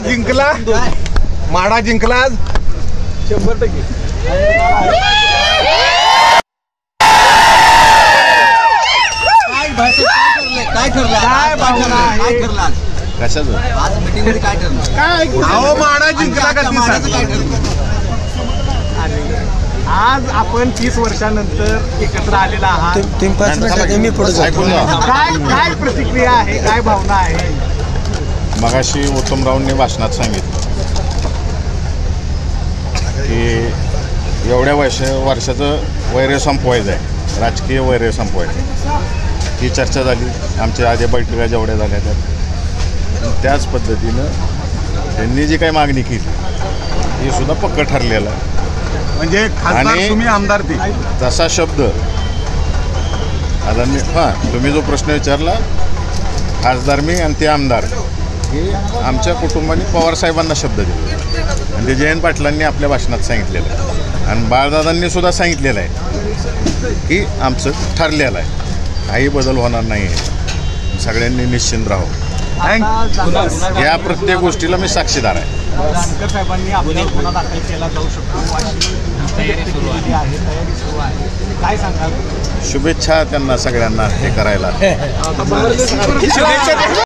जिंकला, माढा जिंकला आज 100%. काय ठरलं कशाचं आज मीटिंग मध्ये काय ठरलं? अहो माढा जिंकला का ती आज आपण 30 वर्षानंतर एकत्र आलेला आहात. काय प्रतिक्रिया आहे, काय भावना आहे? मगाशी उत्तमरावांनी भाषणात सांगितलं की एवढ्या वर्षाचं वैर्य संपवायचं आहे, राजकीय वैर्य संपवायचं आहे. ही चर्चा झाली, आमच्या आधी बैठका जेवढ्या झाल्या त्याच पद्धतीनं त्यांनी जी काही मागणी केली ही सुद्धा पक्क ठरलेलं आहे. म्हणजे खासदार तुम्ही आमदार ती तसा शब्द आता मी तुम्ही जो प्रश्न विचारला, खासदार मी आणि ते आमदार, हे आमच्या कुटुंबाने पवारसाहेबांना शब्द दिला आणि ते जयंत पाटलांनी आपल्या भाषणात सांगितलेलं आहे आणि बाळदादांनी सुद्धा सांगितलेलं आहे की आमचं ठरलेलं आहे, काही बदल होणार नाही आहे, सगळ्यांनी निश्चिंत राहावं. या प्रत्येक गोष्टीला मी साक्षीदार आहे. जानकर साहेबांनी आपल्यावर गुन्हा दाखल केला जाऊ शकतो, तयारी सुरू आहे. काय सांगाल? शुभेच्छा त्यांना सगळ्यांना हे करायला.